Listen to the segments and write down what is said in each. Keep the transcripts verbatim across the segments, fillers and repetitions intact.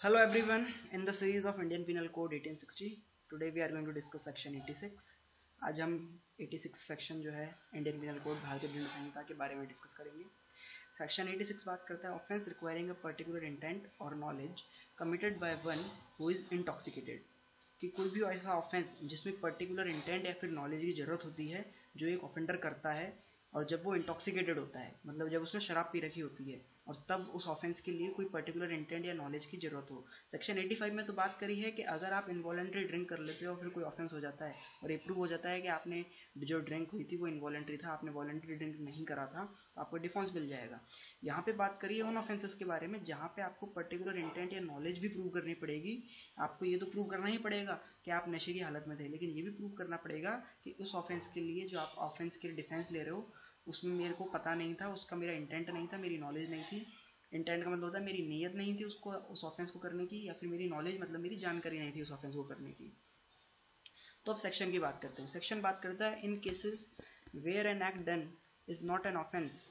Hello everyone, in the series of Indian Penal Code eighteen sixty, today we are going to discuss section eighty-six. आज हम eighty-six section जो है Indian penal code भारतीय दंड संहिता के बारे में डिस्कस करेंगे. सेक्शन eighty-six बात करता है offence requiring a particular intent और knowledge committed by one who is intoxicated. कि कोई भी ऐसा ऑफेंस जिसमें पर्टिकुलर इंटेंट या फिर नॉलेज की जरूरत होती है जो एक ऑफेंडर करता है और जब वो इंटॉक्सिकेटेड होता है, मतलब जब उसने शराब पी रखी होती है और तब उस ऑफेंस के लिए कोई पर्टिकुलर इंटेंट या नॉलेज की जरूरत हो. सेक्शन पचासी में तो बात करी है कि अगर आप इनवॉलेंट्री ड्रिंक कर लेते हो फिर कोई ऑफेंस हो जाता है और ये प्रूव हो जाता है कि आपने जो ड्रिंक हुई थी वो इनवॉलेंट्री था, आपने वॉलेंट्री ड्रिंक नहीं करा था, तो आपको डिफॉल्ट मिल जाएगा. यहाँ पे बात करिए उन ऑफेंसेस के बारे में जहाँ पे आपको पर्टिकुलर इंटेंट या नॉलेज भी प्रूव करनी पड़ेगी. आपको ये तो प्रूव करना ही पड़ेगा कि आप नशे की हालत में थे, लेकिन ये भी प्रूव करना पड़ेगा कि उस ऑफेंस के लिए जो आप ऑफेंस के लिए डिफेंस ले रहे हो उसमें मेरे को पता नहीं था, उसका मेरा इंटेंट नहीं था, मेरी नॉलेज नहीं थी. इंटेंट का मतलब होता है मेरी नीयत नहीं थी उसको उस ऑफेंस को करने की, या फिर मेरी नॉलेज मतलब मेरी जानकारी नहीं थी उस ऑफेंस को करने की. तो अब सेक्शन की बात करते हैं. सेक्शन बात करता है in cases where an act done is not an offence.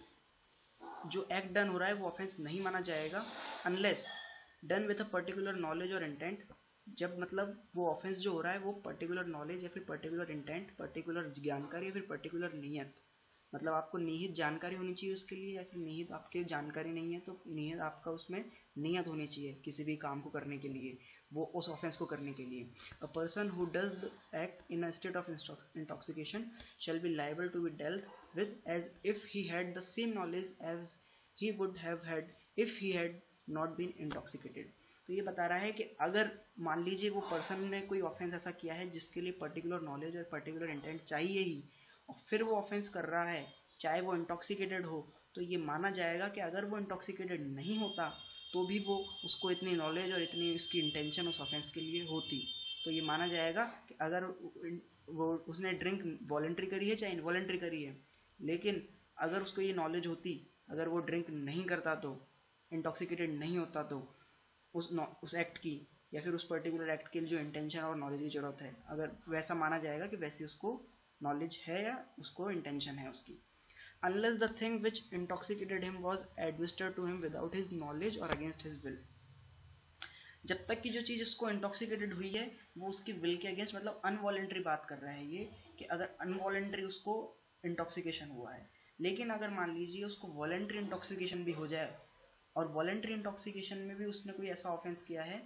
जो एक्ट डन हो रहा है वो ऑफेंस नहीं माना जाएगा unless done with a particular knowledge और इंटेंट. जब मतलब वो ऑफेंस जो हो रहा है वो पर्टिकुलर नॉलेज या फिर पर्टिकुलर इंटेंट, पर्टिकुलर जानकारी या फिर पर्टिकुलर नियत, मतलब आपको निहित जानकारी होनी चाहिए उसके लिए, या फिर निहित आपके जानकारी नहीं है तो निहित आपका उसमें नियत होनी चाहिए किसी भी काम को करने के लिए, वो उस ऑफेंस को करने के लिए. A person who does the act in a state of intoxication shall be liable to be dealt with as if he had the same knowledge as he would have had if he had not been intoxicated. तो ये बता रहा है कि अगर मान लीजिए वो पर्सन ने कोई ऑफेंस ऐसा किया है जिसके लिए पर्टिकुलर नॉलेज और पर्टिकुलर इंटेंट चाहिए ही, और फिर वो ऑफेंस कर रहा है चाहे वो इंटॉक्सिकेटेड हो, तो ये माना जाएगा कि अगर वो इंटॉक्सिकेटेड नहीं होता तो भी वो उसको इतनी नॉलेज और इतनी उसकी इंटेंशन उस ऑफेंस के लिए होती, तो ये माना जाएगा कि अगर वो उसने ड्रिंक वॉलेंट्री करी है चाहे इनवॉलेंट्री करी है, लेकिन अगर उसको ये नॉलेज होती, अगर वो ड्रिंक नहीं करता तो इंटॉक्सिकेटेड नहीं होता तो उस उस एक्ट की या फिर उस पर्टिकुलर एक्ट के लिए जो इंटेंशन और नॉलेज की जरूरत है, अगर वैसा माना जाएगा कि वैसे उसको नॉलेज है या उसको इंटेंशन है उसकी. Unless the thing which intoxicated him was administered to him without his knowledge or against his will. जब तक की जो चीज़ उसको इंटॉक्सिकेटेड हुई है वो उसकी विल के अगेंस्ट, मतलब अनवॉलेंट्री बात कर रहा है ये, कि अगर अनवॉलेंट्री उसको इंटॉक्सिकेशन हुआ है. लेकिन अगर मान लीजिए उसको वॉलेंट्री इंटॉक्सिकेशन भी हो जाए और वॉलेंट्री इंटॉक्सिकेशन में भी उसने कोई ऐसा ऑफेंस किया है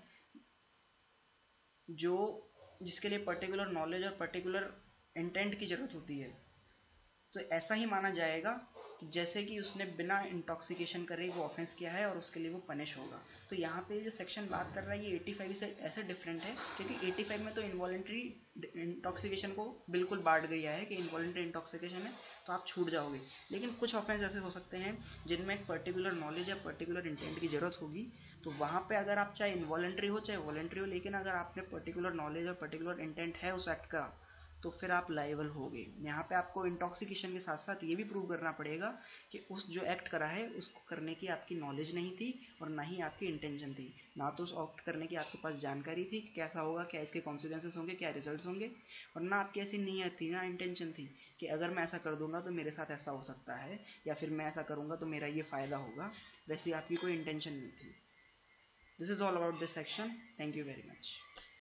जो जिसके लिए पर्टिकुलर नॉलेज और पर्टिकुलर इंटेंट की जरूरत होती है, तो ऐसा ही माना जाएगा कि जैसे कि उसने बिना इंटॉक्सिकेशन करे वो ऑफेंस किया है और उसके लिए वो पनिश होगा. तो यहाँ पे जो सेक्शन बात कर रहा है ये पचासी से ऐसे डिफरेंट है क्योंकि पचासी में तो इनवॉलेंट्री इंटॉक्सिकेशन को बिल्कुल बांट गया है कि इनवॉलेंट्री इंटॉक्सिकेशन है तो आप छूट जाओगे, लेकिन कुछ ऑफेंस ऐसे हो सकते हैं जिनमें एक पर्टिकुलर नॉलेज या पर्टिकुलर इंटेंट की जरूरत होगी, तो वहाँ पे अगर आप चाहे इनवॉलेंट्री हो चाहे वॉलेंट्री हो, लेकिन अगर आपने पर्टिकुलर नॉलेज और पर्टिकुलर इंटेंट है उस एक्ट का तो फिर आप लायबल होगे. यहाँ पे आपको इंटॉक्सिकेशन के साथ साथ ये भी प्रूव करना पड़ेगा कि उस जो एक्ट करा है उसको करने की आपकी नॉलेज नहीं थी और ना ही आपकी इंटेंशन थी, ना तो उस एक्ट करने की आपके पास जानकारी थी कि कैसा होगा, क्या इसके कॉन्सिक्वेंसेस होंगे, क्या रिजल्ट्स होंगे, और ना आपकी ऐसी नीयत थी ना इंटेंशन थी कि अगर मैं ऐसा कर दूंगा तो मेरे साथ ऐसा हो सकता है, या फिर मैं ऐसा करूंगा तो मेरा ये फ़ायदा होगा. वैसी आपकी कोई इंटेंशन नहीं थी. This is all about this section. Thank you very much.